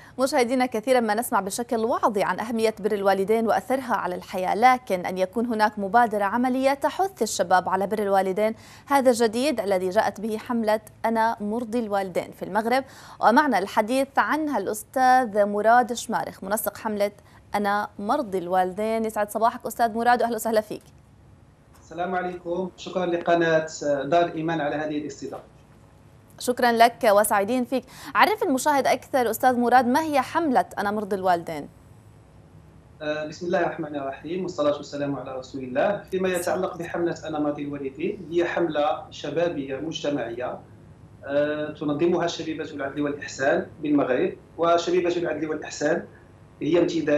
مشاهدينا، كثيرا ما نسمع بشكل واضح عن أهمية بر الوالدين وأثرها على الحياة، لكن أن يكون هناك مبادرة عملية تحث الشباب على بر الوالدين هذا جديد الذي جاءت به حملة أنا مرضي الوالدين في المغرب. ومعنا الحديث عنها الأستاذ مراد شمارخ، منسق حملة أنا مرضي الوالدين. يسعد صباحك أستاذ مراد وأهلا وسهلا فيك. السلام عليكم، شكرا لقناة دار الإيمان على هذه الاستضافة. شكرا لك وسعيدين فيك. عرف المشاهد أكثر أستاذ مراد، ما هي حملة أنا مرضي الوالدين؟ بسم الله الرحمن الرحيم والصلاة والسلام على رسول الله. فيما يتعلق بحملة أنا مرضي الوالدين، هي حملة شبابية مجتمعية تنظمها شبيبة العدل والإحسان بالمغرب. وشبيبة العدل والإحسان هي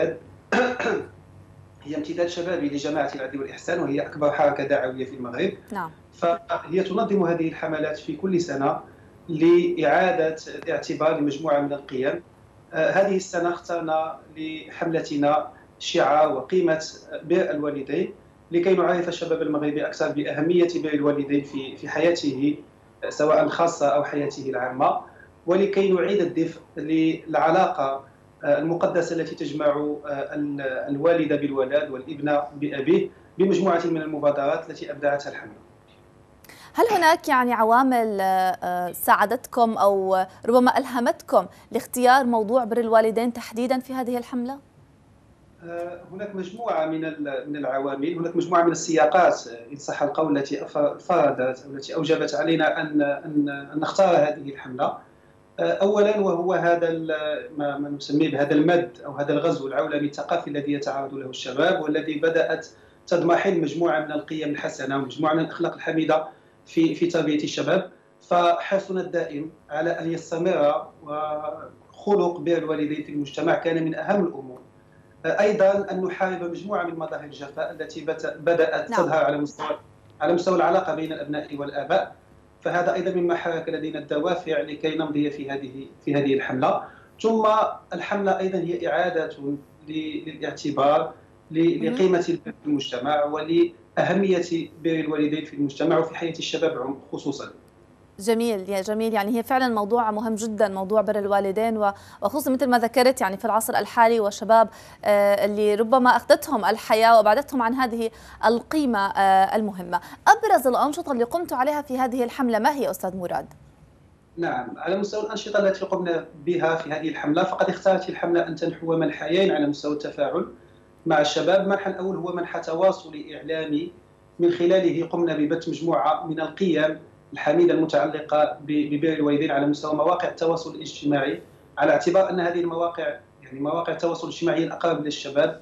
امتداد شبابي لجماعة العدل والإحسان، وهي أكبر حركة دعوية في المغرب. نعم. فهي تنظم هذه الحملات في كل سنة لإعادة الاعتبار لمجموعة من القيم. هذه السنة اخترنا لحملتنا شعار وقيمة بر الوالدين، لكي نعرف الشباب المغربي أكثر بأهمية بر الوالدين في حياته سواء الخاصة أو حياته العامة، ولكي نعيد الدفء للعلاقة المقدسة التي تجمع الوالد بالولد والابن بأبيه بمجموعة من المبادرات التي أبدعتها الحملة. هل هناك عوامل ساعدتكم أو ربما ألهمتكم لاختيار موضوع بر الوالدين تحديدا في هذه الحملة؟ هناك مجموعة من العوامل، هناك مجموعة من السياقات إن صح القول التي فرضت أو التي أوجبت علينا أن نختار هذه الحملة. أولا وهو هذا ما نسميه بهذا المد أو هذا الغزو العولمي الثقافي الذي يتعرض له الشباب، والذي بدأت تضمحل مجموعة من القيم الحسنة ومجموعة من الأخلاق الحميدة في تربية الشباب. فحرصنا الدائم على أن يستمر خلق بر الوالدين في المجتمع كان من أهم الأمور. أيضا أن نحارب مجموعة من مظاهر الجفاء التي بدأت تظهر على مستوى العلاقة بين الأبناء والآباء. فهذا أيضا مما حرك لدينا الدوافع لكي نمضي في هذه الحملة. ثم الحملة أيضا هي إعادة للاعتبار لقيمة البر في المجتمع ولأهمية بر الوالدين في المجتمع وفي حياة الشباب خصوصا. جميل يا جميل، هي فعلا موضوع مهم جدا، موضوع بر الوالدين، وخصوصا مثل ما ذكرت في العصر الحالي والشباب اللي ربما أخذتهم الحياة وأبعدتهم عن هذه القيمة المهمة. أبرز الأنشطة اللي قمتوا عليها في هذه الحملة ما هي أستاذ مراد؟ نعم، على مستوى الأنشطة التي قمنا بها في هذه الحملة، فقد اختارت الحملة أن تنحو منحيين على مستوى التفاعل مع الشباب. المنحى الأول هو منحى تواصلي إعلامي، من خلاله قمنا ببث مجموعة من القيم الحميدة المتعلقة ببر الوالدين على مستوى مواقع التواصل الاجتماعي، على اعتبار أن هذه المواقع مواقع التواصل الاجتماعي الأقرب للشباب،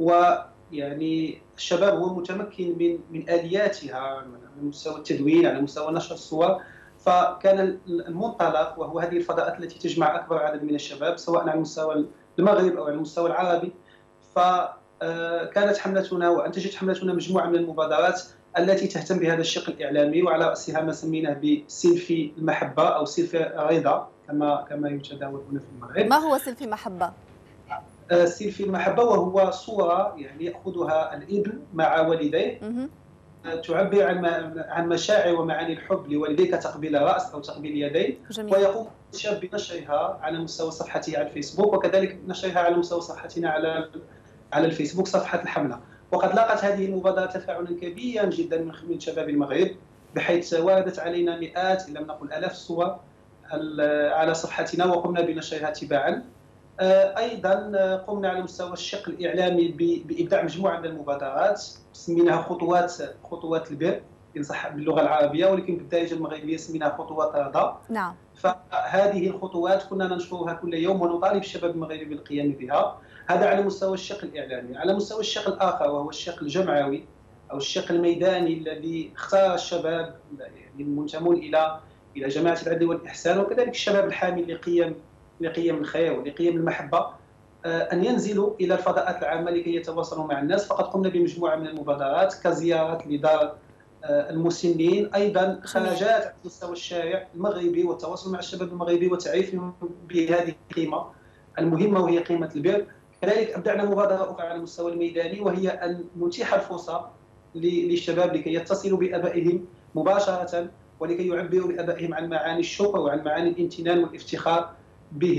الشباب هو متمكن من آلياتها على مستوى التدوين، على مستوى نشر الصور. فكان المنطلق وهو هذه الفضاءات التي تجمع أكبر عدد من الشباب سواء على مستوى المغرب أو على المستوى العربي. فكانت حملتنا وأنتجت حملتنا مجموعة من المبادرات التي تهتم بهذا الشق الإعلامي، وعلى رأسها ما سميناه بسيلفي المحبة أو سيلفي الرضا كما يتداول هنا في المغرب. ما هو سيلفي المحبة؟ سيلفي المحبة وهو صورة يأخذها الابن مع والديه تعبر عن مشاعر ومعاني الحب لوالديه كتقبيل الرأس أو تقبيل اليدين. ويقوم الشاب بنشرها على مستوى صفحته على الفيسبوك، وكذلك نشرها على مستوى صفحتنا على الفيسبوك صفحة الحملة. وقد لاقت هذه المبادرة تفاعلا كبيرا جدا من شباب المغرب، بحيث وردت علينا مئات إن لم نقل آلاف الصور على صفحتنا وقمنا بنشرها تباعا. أيضا قمنا على مستوى الشق الإعلامي بإبداع مجموعة من المبادرات سميناها خطوات البر إن صح باللغة العربية، ولكن بالدارجة المغربية سميناها خطوات رضا. نعم. فهذه الخطوات كنا ننشرها كل يوم ونطالب الشباب المغربي بالقيام بها. هذا على مستوى الشق الإعلامي. على مستوى الشق الآخر وهو الشق الجمعوي أو الشق الميداني الذي اختار الشباب المنتمون إلى جماعة العدل والإحسان، وكذلك الشباب الحامل لقيم الخير ولقيم المحبة، أن ينزلوا إلى الفضاءات العامة لكي يتواصلوا مع الناس. فقد قمنا بمجموعة من المبادرات كزيارات لدار المسنين، أيضا خرجات على مستوى الشارع المغربي والتواصل مع الشباب المغربي وتعريفهم بهذه القيمة المهمة وهي قيمة البر. كذلك أبدعنا مبادرة أخرى على المستوى الميداني، وهي أن نتيح الفرصة للشباب لكي يتصلوا بآبائهم مباشرة ولكي يعبروا لآبائهم عن معاني الشكر وعن معاني الامتنان والافتخار بهم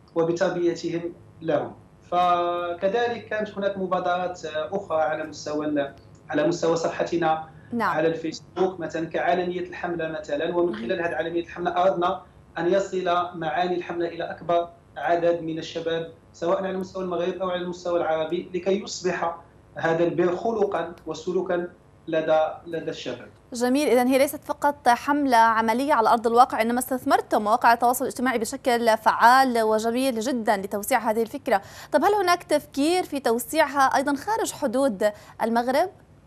وبتربيتهم لهم. فكذلك كانت هناك مبادرات أخرى على مستوى صفحتنا نعم. على الفيسبوك، مثلا كعالمية الحملة مثلا. ومن خلال هذه عالمية الحملة أردنا أن يصل معاني الحملة إلى أكبر عدد من الشباب، سواء على مستوى المغرب أو على المستوى العربي، لكي يصبح هذا البر خلقا وسلوكا لدى الشباب. جميل. إذن هي ليست فقط حملة عملية على أرض الواقع، إنما استثمرتم مواقع التواصل الاجتماعي بشكل فعال وجميل جدا لتوسيع هذه الفكرة. طب هل هناك تفكير في توسيعها أيضا خارج حدود المغرب؟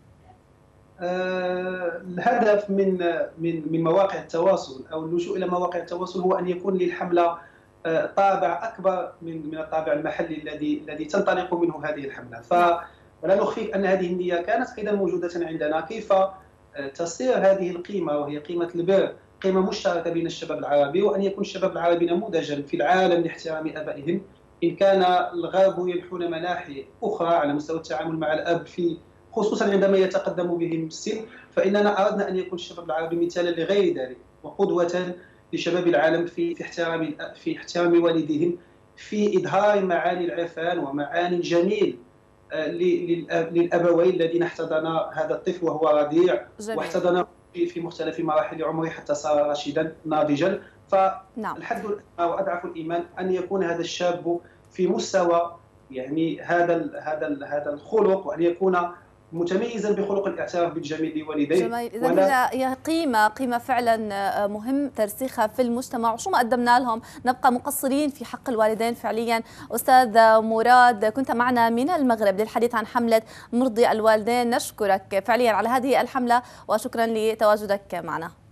الهدف من مواقع التواصل أو اللجوء إلى مواقع التواصل هو أن يكون للحملة طابع أكبر من الطابع المحلي الذي تنطلق منه هذه الحملة. ولا نخفيك أن هذه النية كانت أيضا موجودة عندنا، كيف تصير هذه القيمة، وهي قيمة البر، قيمة مشتركة بين الشباب العربي، وأن يكون الشباب العربي نموذجا في العالم لاحترام آبائهم. إن كان الغرب ينحون مناحي أخرى على مستوى التعامل مع الأب، خصوصا عندما يتقدم بهم السن، فإننا أردنا أن يكون الشباب العربي مثالا لغير ذلك، وقدوة لشباب العالم في احترام والديهم، في إظهار معاني العرفان ومعاني الجميل للأبوين الذين احتضنا هذا الطفل وهو رضيع، واحتضنه في مختلف مراحل عمره حتى صار رشيدا ناضجا. فالحد الأدنى وأضعف الإيمان أن يكون هذا الشاب في مستوى يعني هذا الخلق، وأن يكون متميزا بخلق الاعتراف بالجميل لوالديه. جميل. إذا هي قيمة فعلا مهم ترسيخها في المجتمع، وشو ما قدمنا لهم نبقى مقصرين في حق الوالدين فعليا. أستاذ مراد، كنت معنا من المغرب للحديث عن حملة مرضي الوالدين. نشكرك فعليا على هذه الحملة وشكرا لتواجدك معنا.